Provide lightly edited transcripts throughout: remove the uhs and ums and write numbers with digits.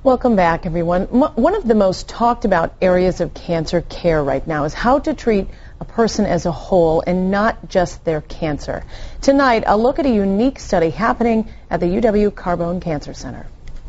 Welcome back, everyone. One of the most talked about areas of cancer care right now is how to treat a person as a whole and not just their cancer. Tonight, a look at a unique study happening at the UW Carbone Cancer Center.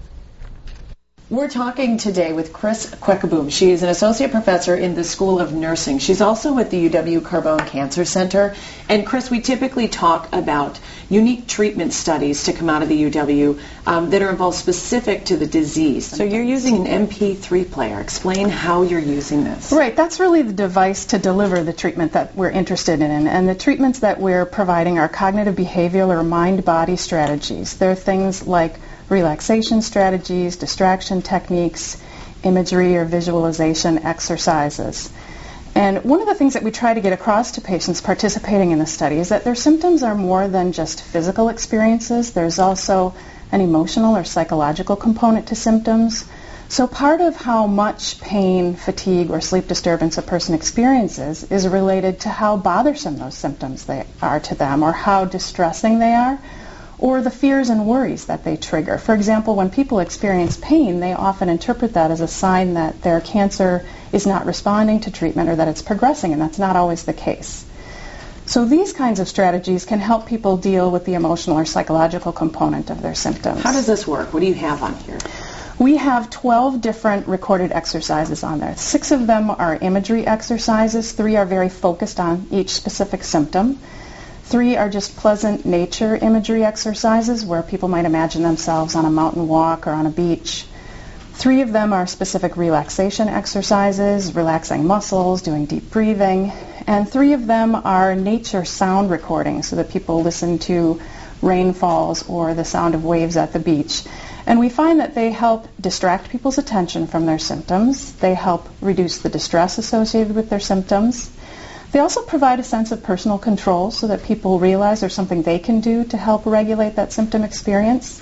We're talking today with Chris Kwekeboom. She is an associate professor in the School of Nursing. She's also at the UW Carbone Cancer Center. And Chris, we typically talk about unique treatment studies to come out of the UW that are involved specific to the disease. So you're using an MP3 player. Explain how you're using this. Right, that's really the device to deliver the treatment that we're interested in. And the treatments that we're providing are cognitive behavioral or mind-body strategies. They're things like relaxation strategies, distraction techniques, imagery or visualization exercises. And one of the things that we try to get across to patients participating in the study is that their symptoms are more than just physical experiences. There's also an emotional or psychological component to symptoms. So part of how much pain, fatigue, or sleep disturbance a person experiences is related to how bothersome those symptoms are to them, or how distressing they are, or the fears and worries that they trigger. For example, when people experience pain, they often interpret that as a sign that their cancer is not responding to treatment or that it's progressing, and that's not always the case. So these kinds of strategies can help people deal with the emotional or psychological component of their symptoms. How does this work? What do you have on here? We have 12 different recorded exercises on there. 6 of them are imagery exercises. 3 are very focused on each specific symptom. 3 are just pleasant nature imagery exercises where people might imagine themselves on a mountain walk or on a beach. 3 of them are specific relaxation exercises, relaxing muscles, doing deep breathing. And 3 of them are nature sound recordings so that people listen to rainfalls or the sound of waves at the beach. And we find that they help distract people's attention from their symptoms. They help reduce the distress associated with their symptoms. They also provide a sense of personal control so that people realize there's something they can do to help regulate that symptom experience.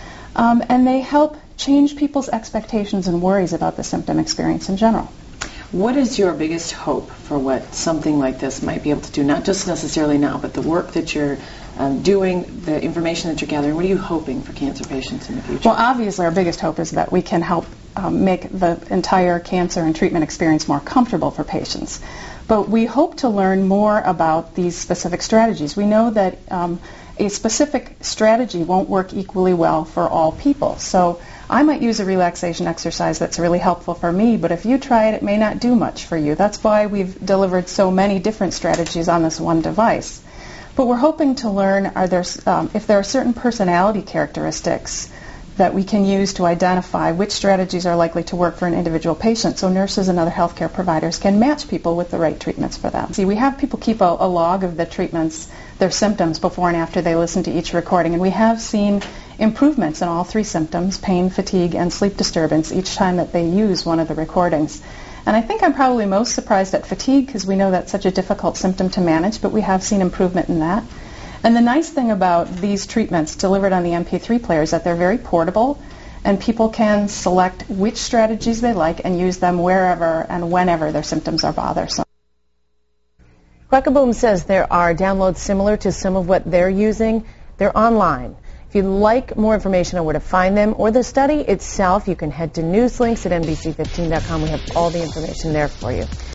And they help change people's expectations and worries about the symptom experience in general. What is your biggest hope for what something like this might be able to do, not just necessarily now, but the work that you're doing, the information that you're gathering? What are you hoping for cancer patients in the future? Well, obviously our biggest hope is that we can help make the entire cancer and treatment experience more comfortable for patients. But we hope to learn more about these specific strategies. We know that a specific strategy won't work equally well for all people. So I might use a relaxation exercise that's really helpful for me, but if you try it, it may not do much for you. That's why we've delivered so many different strategies on this one device. But we're hoping to learn if there are certain personality characteristics that we can use to identify which strategies are likely to work for an individual patient, so nurses and other healthcare providers can match people with the right treatments for them. See, we have people keep a log of the treatments, their symptoms, before and after they listen to each recording, and we have seen improvements in all 3 symptoms, pain, fatigue, and sleep disturbance, each time that they use one of the recordings. And I think I'm probably most surprised at fatigue because we know that's such a difficult symptom to manage, but we have seen improvement in that. And the nice thing about these treatments delivered on the MP3 player is that they're very portable, and people can select which strategies they like and use them wherever and whenever their symptoms are bothersome. Kwekeboom says there are downloads similar to some of what they're using. They're online. If you'd like more information on where to find them or the study itself, you can head to newslinks at NBC15.com. We have all the information there for you.